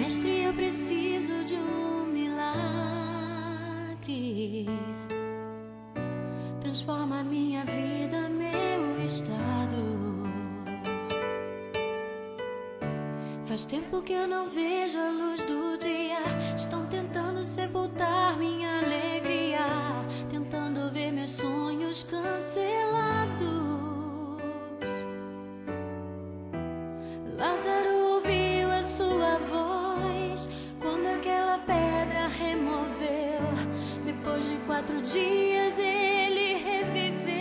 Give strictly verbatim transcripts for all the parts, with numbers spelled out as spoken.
Mestre, eu preciso de um milagre. Transforma minha vida, meu estado. Faz tempo que eu não vejo a luz do dia. Estão tentando sepultar minha alegria, tentando ver meus sonhos cancelados. Lázaro ouviu a sua voz quando aquela pedra removeu. Depois de quatro dias ele reviveu.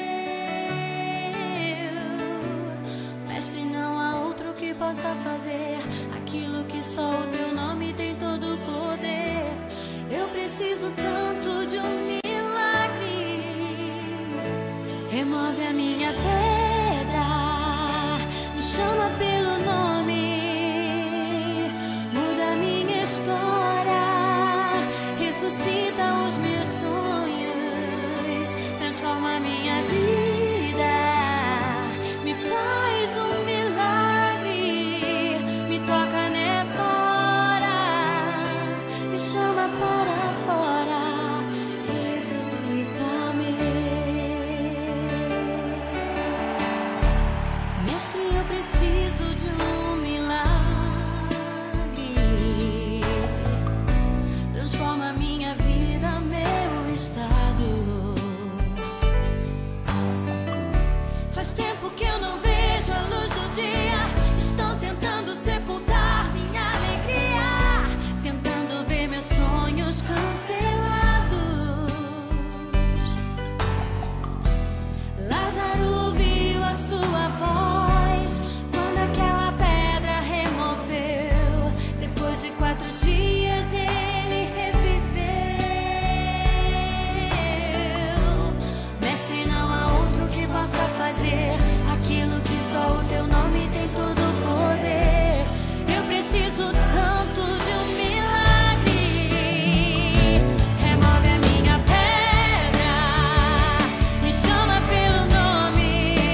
Mestre, não há outro que possa fazer aquilo que só o teu nome tem todo o poder. Eu preciso tanto de um milagre. Remove a minha pedra, me chama pelo nome, muda a minha história, ressuscita os meus sonhos, transforma a minha vida, me faz um milagre, me toca nessa hora, me chama para fora, ressuscita-me. Mestre, eu preciso de um milagre. Transforma minha vida, meu estado. Faz tempo que eu não vejo a luz do dia. Estão tentando sepultar minha alegria, tentando ver meus sonhos cancelados. Lázaro ouviu a sua voz quando aquela pedra removeu. Depois de quatro dias ele reviveu. Mestre, não há outro que possa fazer aquilo que só o teu nome tem todo o poder. Eu preciso tanto de um milagre. Remove a minha pedra, me chama pelo nome,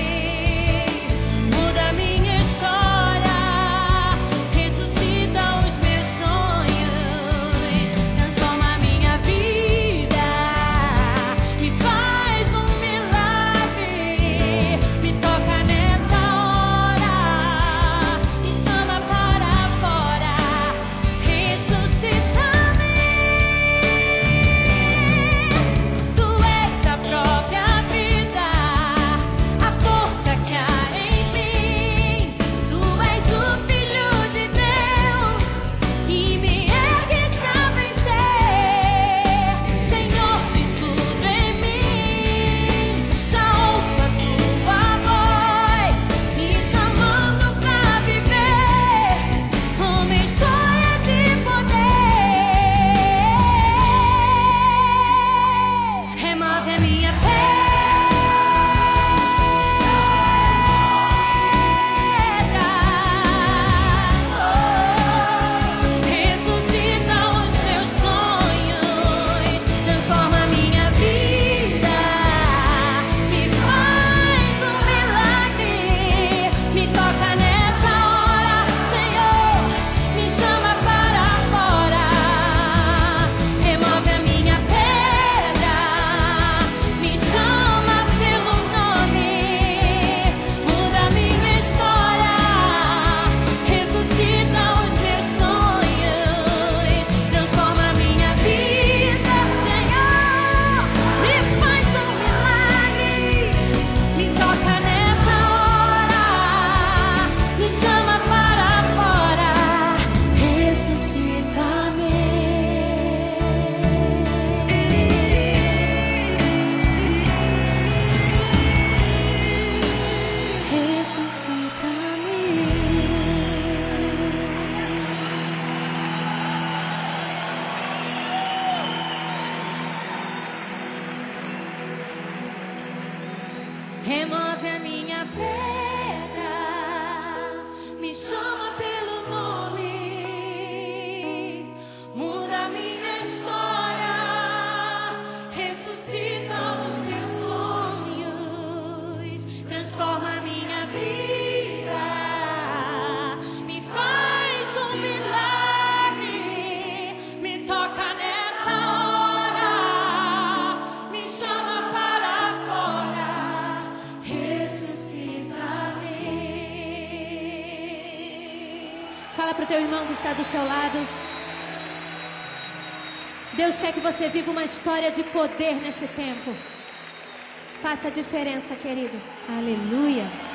muda a minha história, ressuscita os meus sonhos, transforma a minha vida, me faz um milagre, me toca nessa hora, me chama para fora, ressuscita-me. Tu és a própria vida, a força que há em mim. Tu és o Filho de Deus e me ergues a vencer. Senhor de tudo em mim, já ouço a tua voz me chamando pra viver uma história de poder. Remove a minha pedra, ressuscita os meus sonhos, transforma a minha vida, me faz um milagre, me toca nessa hora, Senhor, me chama para fora, remove a minha pedra, me chama pelo nome, muda a minha história, ressuscita os meus sonhos, transforma a minha vida, Senhor, me faz um milagre, me toca nessa hora, me chama para fora, ressuscita-me. Remove a minha pedra, me chama pelo nome, muda a minha história, ressuscita os meus sonhos, transforma a minha vida, me faz um milagre. para o teu irmão que está do seu lado. Deus quer que você viva uma história de poder nesse tempo. Faça a diferença, querido. Aleluia.